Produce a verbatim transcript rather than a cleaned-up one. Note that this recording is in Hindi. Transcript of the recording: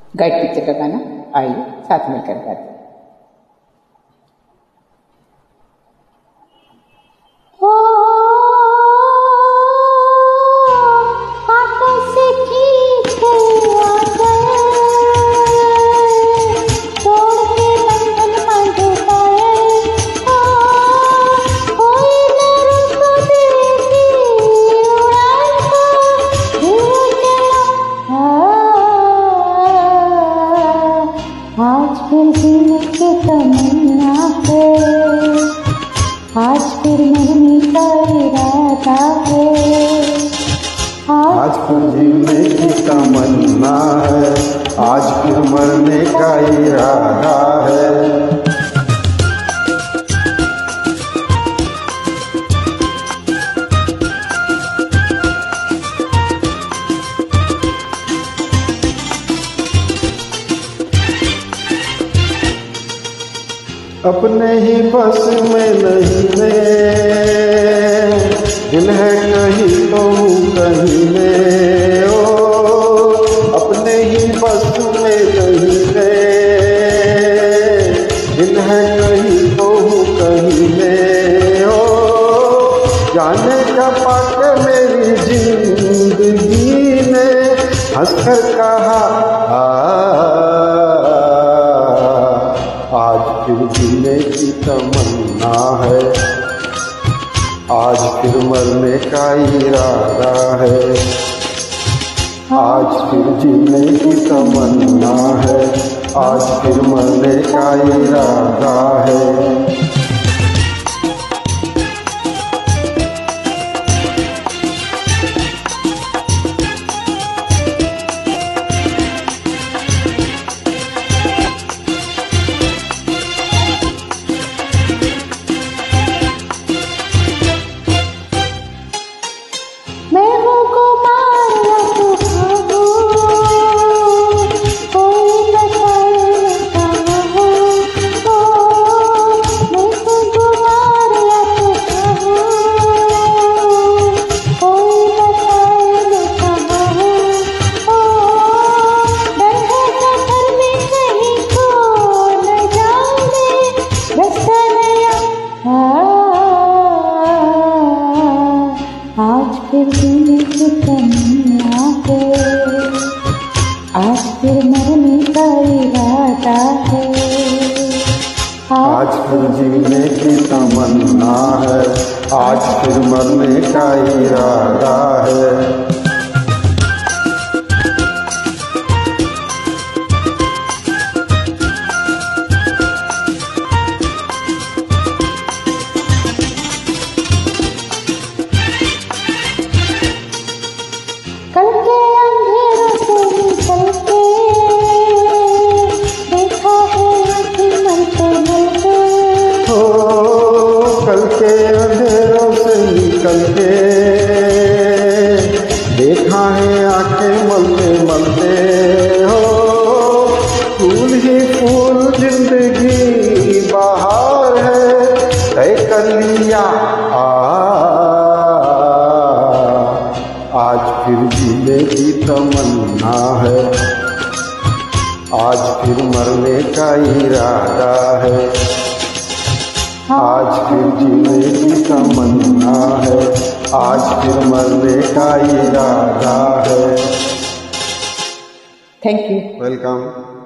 गाइड पिक्चर का गाना आइए साथ मिलकर गाते हैं। आज फिर जीने की तमन्ना है, आज फिर मरने का इरादा है। आज फिर जीने की तमन्ना है, आज फिर मरने का इरादा है। अपने ही बस में नहीं मैं, दिल है कहीं तो कहीं में, ओ अपने ही बस में नहीं मैं, दिल है कहीं तो कहीं में, ओ जाने का पाके मेरी जिंदगी ने हंसकर कहा आज फिर जीने की तमन्ना है, आज फिर मरने का इरादा है। आज फिर जीने की तमन्ना है, आज फिर मरने का इरादा है। आज फिर जीने की तमन्ना है, आज फिर मरने का इरादा है। आज फिर जीने की तमन्ना है, आज फिर मरने का इरादा है। कल के अंधेरों से निकल के देखा है कि मलते मलते, हो कल के अंधेरों से निकल के देखा है आंखें मलते मलते, हो फूल ही फूल जिंदगी बहार है, तय कर लिया आज फिर जीने की तमन्ना है, आज फिर मरने का इरादा है। आज फिर जीने की तमन्ना है, आज फिर मरने का इरादा है। Thank you. वेलकम।